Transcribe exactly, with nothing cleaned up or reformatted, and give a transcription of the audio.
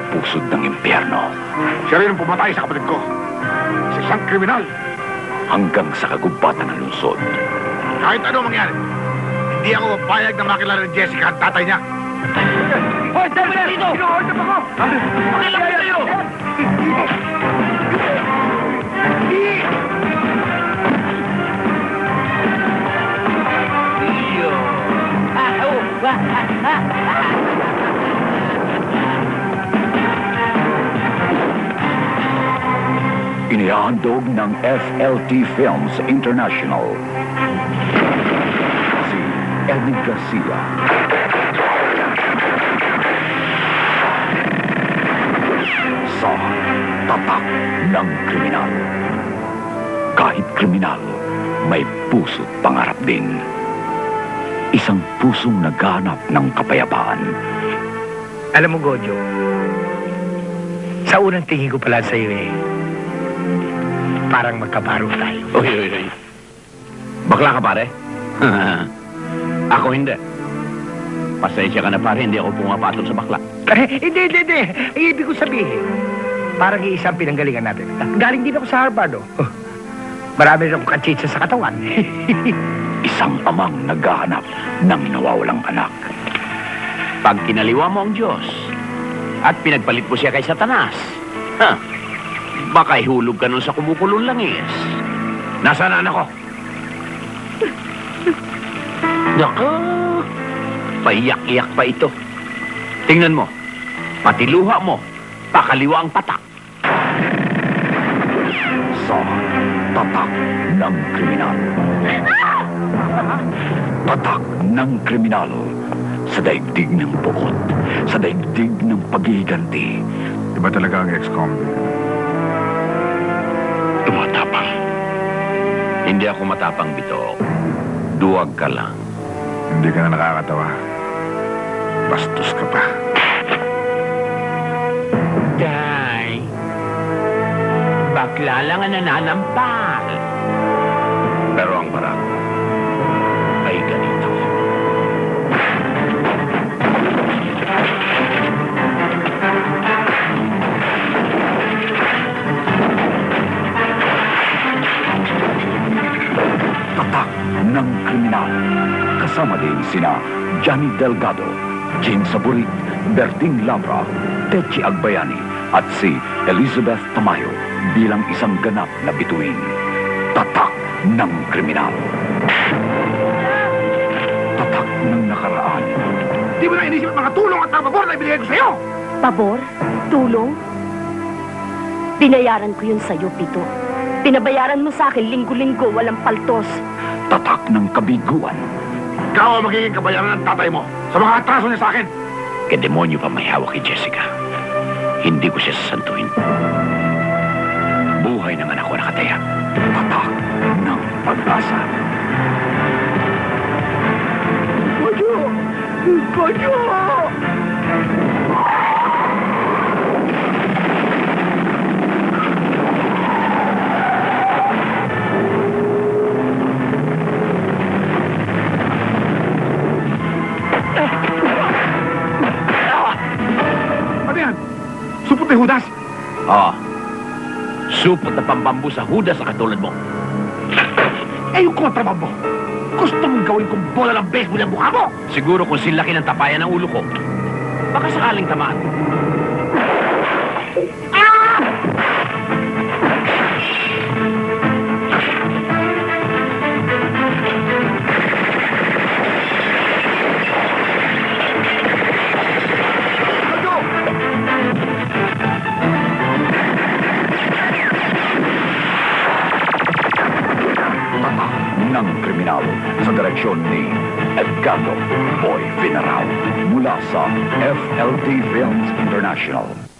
pusod ng impyerno. Siya rin ang pumatay sa kapatid ko. Sa isang kriminal. Hanggang sa kagubatan ng lungsod. Kahit ano mangyari, hindi ako papayag na makilala ni Jessica at tatay niya. Hoy, dami na dito! Sinuhold up ako! Pakialam ko sa'yo! Iyo! Ah, oh! Inihahandog ng F L T Films International. Si Eddie Garcia. Sa tatak ng kriminal. Kahit kriminal, may puso't pangarap din. Isang pusong naghanap ng kapayapaan. Alam mo, Gojo, sa unang tingin ko pala sa'yo eh, parang magkabaro tayo. Uy, uy, uy. Bakla ka, pare? Ako hindi. Pasensya ka na, pare. Hindi ako pumapatol sa bakla. Eh, hindi, hindi, hindi. Ang ibig ko sabihin, parang iisang pinanggalingan natin. Galing din ako sa Harvard, oh. Marami rin akong kachitsa sa katawan. Isang amang naghahanap ng nawawalang anak. Pag kinaliwa mo ang Diyos at pinagpalit mo siya kay Satanas, ha, baka ihulog ka nun sa kumukulong langis. Nasaan ang anak ko? Naku, paiyak-iyak pa ito. Tingnan mo, pati luha mo, pakaliwa ang patak. Sa tatak ng kriminal. Tatak ng kriminal. Sa daigdig ng bukod. Sa daigdig ng paghihiganti. Iba talaga ang ex-com. Tumatapang. Hindi ako matapang, Bito. Duwag ka lang. Hindi ka na nakakatawa. Bastos ka pa. Day, bakla lang ang nananampal. Pero ang parang ay ganito. Tatak ng kriminal. Kasama din sina Johnny Delgado, James Saburit, Berting Labra, Techi Agbayani at si Elizabeth Tamayo bilang isang ganap na bituin. Tatak ng kriminal. Tatak ng nakaraan. Di mo na inisip ang mga tulong at mga pabor na ibigay ko sa'yo! Pabor? Tulong? Binayaran ko yun sa'yo, Pito. Pinabayaran mo sa akin linggo-linggo, walang paltos. Tatak ng kabiguan. Ikaw ang magiging kabayaran ng tatay mo sa mga atraso niya sa akin. Kaya demonyo pa may hawak kay Jessica. Hindi ko siya sasantuhin. Buhay ng anak ko nakataya. Tatak ng pag-asa. Gojo! Gojo! Ano yan? Supot ni Judas? Oo. Supot na pambambu sa hudas sa katulad mo. Eh, yung kontraband mo. Gusto mong gawin kong bola ng baseball ang mukha mo? Siguro kung silaki ng tapayan ng ulo ko, baka sakaling tamaan. Ng kriminal sa direksyon ni Edgardo Boy Vinarao mula sa F L T Films International.